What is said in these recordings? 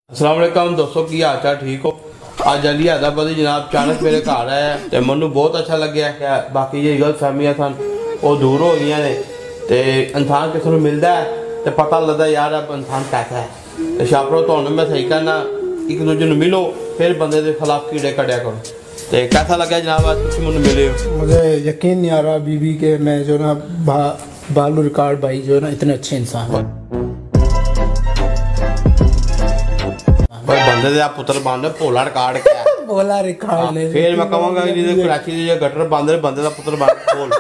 अस्सलाम वालेकुम दोस्तों, की हाल चाल ठीक हो। आज अली हैदराबादी जनाब अचानक मेरे घर आया तो मैनू बहुत अच्छा लग्या है। बाकी जी गलत फहमियां सन वो दूर हो गई ने। तो इंसान किसी को मिलता है तो पता लगता यार अब इंसान कैसा है। तो शापरो तो मैं सही कहना, एक दूजे को मिलो फिर बंदे के खिलाफ कीड़े कढ़िया करो। तो कैसा लगा जनाब आज तुम मैंने मिले हो? मुझे यकीन नहीं आ रहा बीबी के मैं जो ना बालू रिकॉर्ड भाई जो ना इतने अच्छे इंसान है। बंदे दे पुत्र बन भोला रिकॉर्ड क्या भोला रिकॉर्ड ने फिर मैं कहूंगा कराची दे गटर बंद बंदे दा पुत्र बन बोल।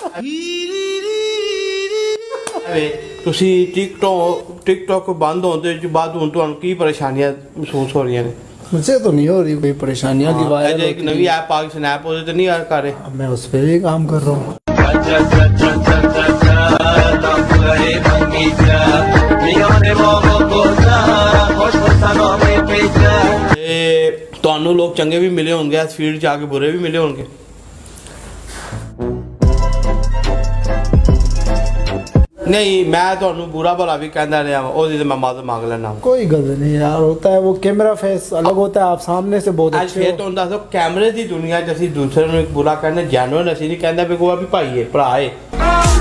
तुसी टिकटॉक बंद होने के बाद हुन तुहानू की परेशानियां महसूस हो रही हैं? मुझे तो नहीं हो रही कोई परेशानियां की वायरल एक नवी ऐप आ गई स्नैप उस पे नहीं यार कर रहे। अब मैं उस पे भी काम कर रहा हूं। तो लोग चंगे भी मिले होंगे इस फील्ड च आके, बुरे भी मिले होंगे। नहीं मैं तो बुरा भला भी कहना रहा तो मैं मदद मांग लेना। कोई गल नहीं यार, होता है वो कैमरा फेस अलग होता है, आप सामने से बहुत अच्छे हो। तो दसो कैमरे की दुनिया च दूसरे बुरा कहने जैनुअन असी नहीं कहते भी कोई भी भाई है भरा है।